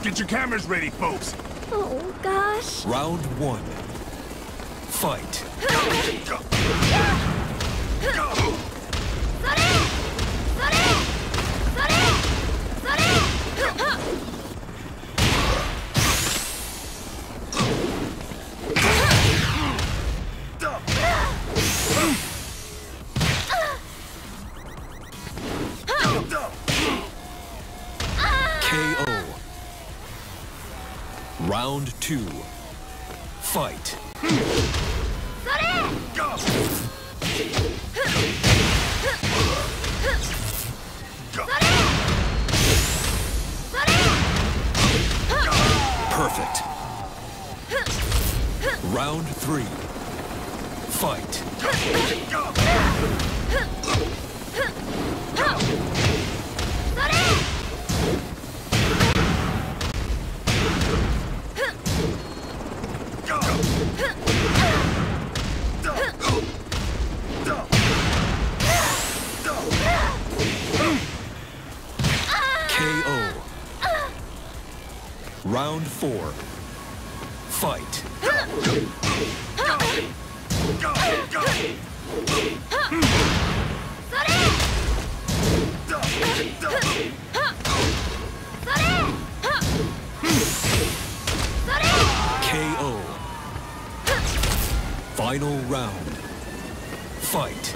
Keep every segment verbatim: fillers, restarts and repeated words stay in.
Get your cameras ready, folks. Oh, gosh. Round one. Fight. K O. Round two. Fight. Perfect. Round three. Fight. K O. Round four. Fight. K O. Final round. Fight.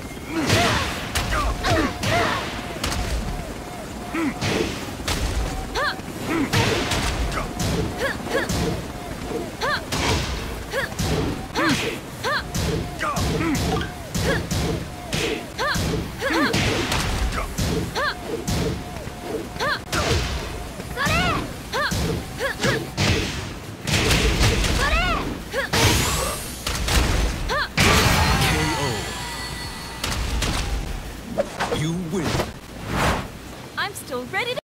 You win. I'm still ready to